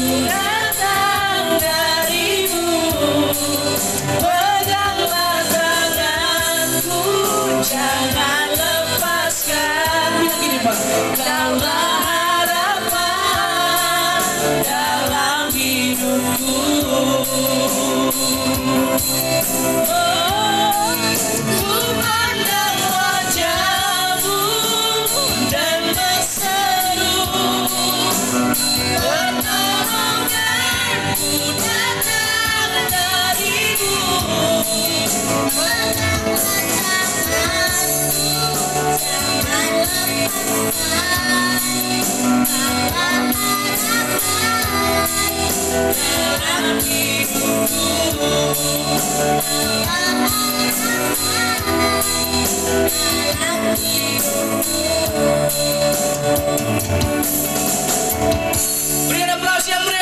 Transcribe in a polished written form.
datang darimu. Peganglah tanganku, jangan lepaskan. Bilang gini Pak, kaulah harapan dalam hidupku. Ku pandang wajahmu dan berseru, pertolonganku datang darimu. Peganglah tanganku, jangan lepaskan. Kaulah harapan dalam hidupku. Berikan aplaus yang meriah.